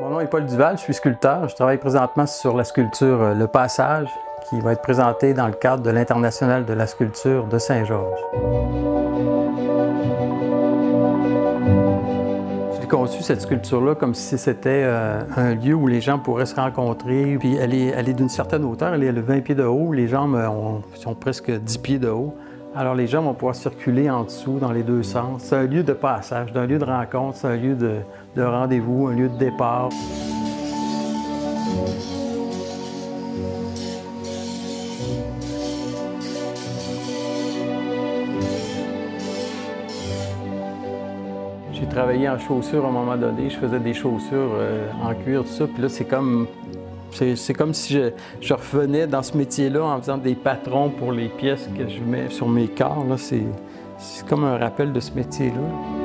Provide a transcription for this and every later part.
Mon nom est Paul Duval, je suis sculpteur. Je travaille présentement sur la sculpture Le Passage, qui va être présentée dans le cadre de l'International de la sculpture de Saint-Georges. J'ai conçu cette sculpture-là comme si c'était un lieu où les gens pourraient se rencontrer. Puis elle est d'une certaine hauteur, elle est 20 pieds de haut, les jambes sont presque 10 pieds de haut. Alors les gens vont pouvoir circuler en dessous dans les deux sens. C'est un lieu de passage, un lieu de rencontre, c'est un lieu de rendez-vous, un lieu de départ. J'ai travaillé en chaussures à un moment donné, je faisais des chaussures en cuir, tout ça, puis là c'est comme si je revenais dans ce métier-là en faisant des patrons pour les pièces que je mets sur mes corps. C'est comme un rappel de ce métier-là.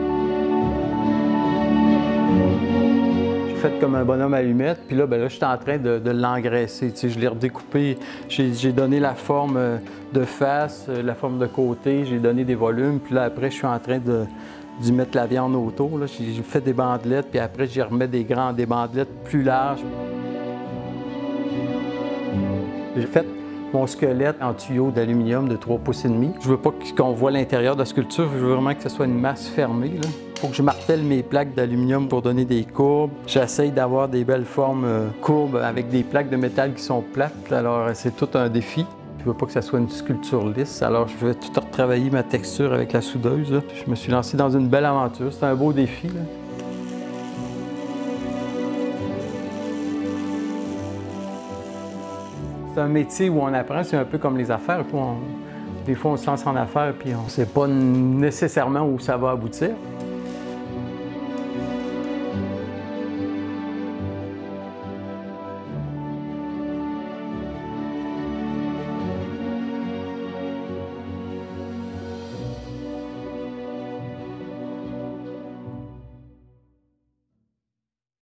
J'ai fait comme un bonhomme allumette, puis là, je suis en train de l'engraisser. Je l'ai redécoupé, j'ai donné la forme de face, la forme de côté, j'ai donné des volumes, puis là après, je suis en train d'y mettre la viande autour. J'ai fait des bandelettes, puis après, j'y remets des bandelettes plus larges. J'ai fait mon squelette en tuyau d'aluminium de 3,5 pouces. Je veux pas qu'on voit l'intérieur de la sculpture, je veux vraiment que ce soit une masse fermée. Il faut que je martèle mes plaques d'aluminium pour donner des courbes. J'essaye d'avoir des belles formes courbes avec des plaques de métal qui sont plates. Alors c'est tout un défi. Je veux pas que ça soit une sculpture lisse, alors je vais tout retravailler ma texture avec la soudeuse. Je me suis lancé dans une belle aventure, c'est un beau défi. C'est un métier où on apprend, c'est un peu comme les affaires. Des fois, on se lance en affaires puis on ne sait pas nécessairement où ça va aboutir.